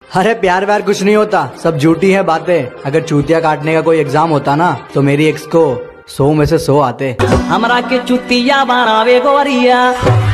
अरे प्यार व्यार कुछ नहीं होता, सब झूठी है बातें। अगर चूतिया काटने का कोई एग्जाम होता ना तो मेरी एक्स को 100 में से 100 आते। हमरा के चुतिया बनावे गोरिया।